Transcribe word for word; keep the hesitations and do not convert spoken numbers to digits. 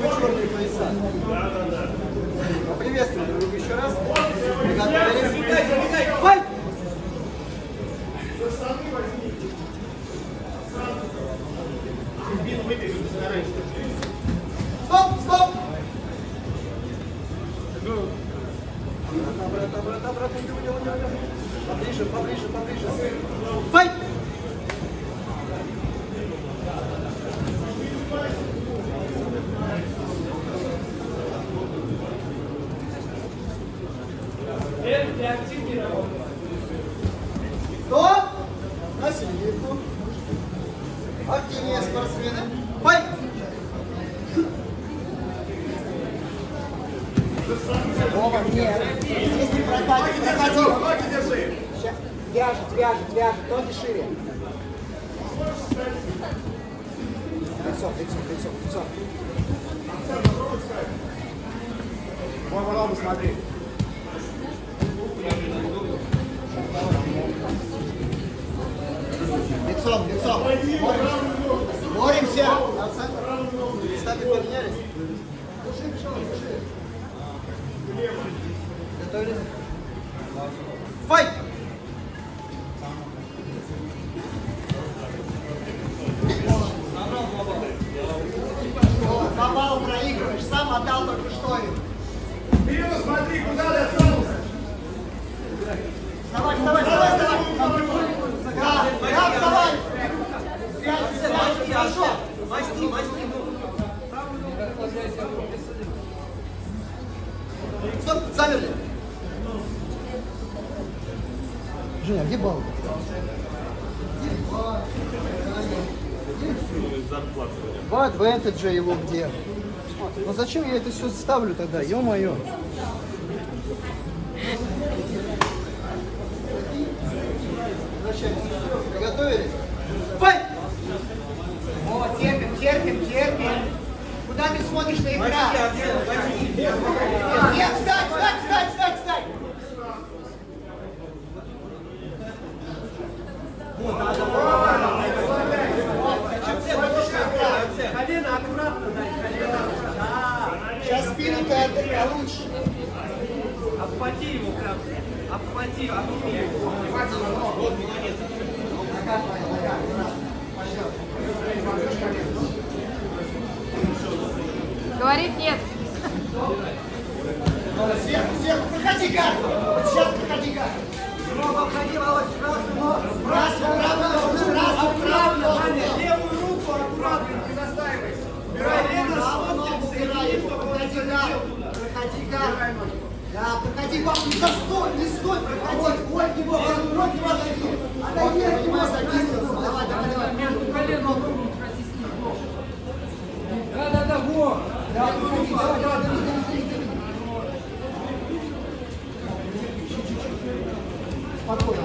бы черные пояса. Поприветствуем друг друга еще раз. Приготовились. Файт! Стоп, стоп! Обратно, обратно, обратно, идем, идем, идем. Поближе, поближе, поближе. Файт! Стоп! На серединку. Активнее, спортсмены. Файт! Вова, нет. Если проходи, проходи. Сейчас. Вяжет, вяжет, вяжет. Ноги шире. Лицо, лицо, лицо, лицо. Вон, вон, вон, смотри. Лицом, лицом. Боремся. Боремся. Ставки поменялись. Готовились? Файт! Два балла проигрываешь, сам отдал только что им. Вперед, смотри, куда дотронулся. Вставай, вставай, вставай, вставай! Да, да, вставай! Связь, связь, хорошо! Масти, масти, стоп, замерли! Женя, где балл? В адвентедже его где? Ну зачем я это все ставлю тогда? Ё-моё! Приготовились? Файт! О, терпим, терпим, терпим. Куда ты смотришь на экран? Нет, встань, встань, встань, встань, встань. Колено аккуратно, колено. Сейчас спину ты получше. Обхвати его прям. Обхвати, обними его. Вот, молодец. Говорит нет. Сверху, сверху, проходи гард. Вот сейчас проходи гард. Ногу обходи, Володь, красную ногу. Красную, правую ногу, красную, правую ногу. Левую руку аккуратно, не настаивайся. Убирай левую ногу, убирай его. Проходи гард. Проходи гард. Да, проходи, пап, не застой, не стой, проходи. Ой, его, ноги отойди. Отойди, от него садись. Давай, давай, давай. Между коленом руку протисни. Да, да, да, во. Да, проходи, давай, давай, давай, давай. Спокойно.